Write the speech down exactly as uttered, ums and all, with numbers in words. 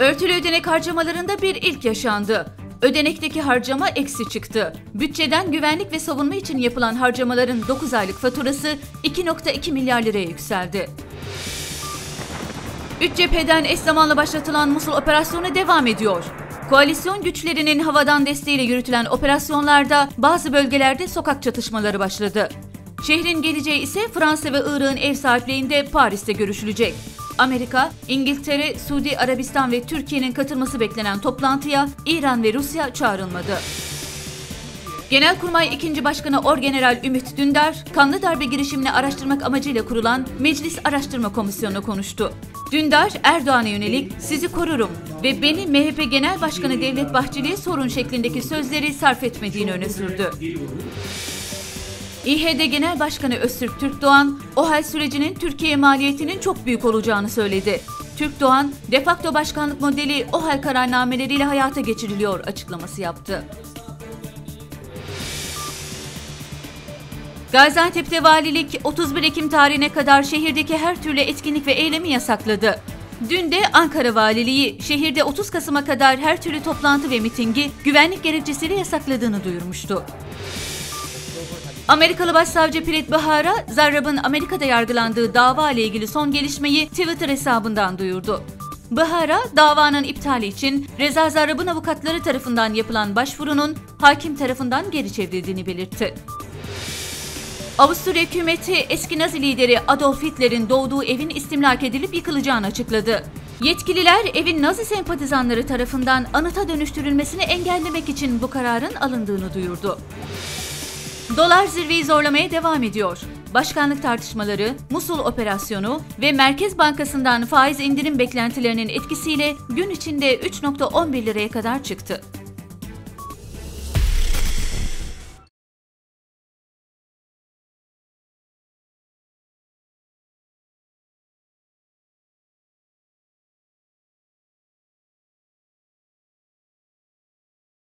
Örtülü ödenek harcamalarında bir ilk yaşandı. Ödenekteki harcama eksi çıktı. Bütçeden güvenlik ve savunma için yapılan harcamaların dokuz aylık faturası iki nokta iki milyar liraya yükseldi. Üç cepheden eş zamanlı başlatılan Musul operasyonu devam ediyor. Koalisyon güçlerinin havadan desteğiyle yürütülen operasyonlarda bazı bölgelerde sokak çatışmaları başladı. Şehrin geleceği ise Fransa ve Irak'ın ev sahipliğinde Paris'te görüşülecek. Amerika, İngiltere, Suudi Arabistan ve Türkiye'nin katılması beklenen toplantıya İran ve Rusya çağrılmadı. Genelkurmay ikinci Başkanı Orgeneral Ümit Dündar, kanlı darbe girişimini araştırmak amacıyla kurulan Meclis Araştırma Komisyonu'na konuştu. Dündar, Erdoğan'a yönelik "sizi korurum ve beni M H P Genel Başkanı Devlet Bahçeli'ye sorun" şeklindeki sözleri sarf etmediğini öne sürdü. İ H D Genel Başkanı Öztürk Türkdoğan, OHAL sürecinin Türkiye maliyetinin çok büyük olacağını söyledi. Türkdoğan, de facto başkanlık modeli OHAL kararnameleriyle hayata geçiriliyor açıklaması yaptı. Gaziantep'te valilik otuz bir Ekim tarihine kadar şehirdeki her türlü etkinlik ve eylemi yasakladı. Dün de Ankara Valiliği şehirde otuz Kasım'a kadar her türlü toplantı ve mitingi güvenlik gerekçesiyle yasakladığını duyurmuştu. Amerikalı Başsavcı Piret Bahar'a, Zarrab'ın Amerika'da yargılandığı dava ile ilgili son gelişmeyi Twitter hesabından duyurdu. Bahar'a, davanın iptali için Reza Zarrab'ın avukatları tarafından yapılan başvurunun hakim tarafından geri çevrildiğini belirtti. Avusturya hükümeti eski Nazi lideri Adolf Hitler'in doğduğu evin istimlak edilip yıkılacağını açıkladı. Yetkililer evin Nazi sempatizanları tarafından anıta dönüştürülmesini engellemek için bu kararın alındığını duyurdu. Dolar zirveyi zorlamaya devam ediyor. Başkanlık tartışmaları, Musul operasyonu ve Merkez Bankası'ndan faiz indirim beklentilerinin etkisiyle gün içinde üç nokta on bir liraya kadar çıktı.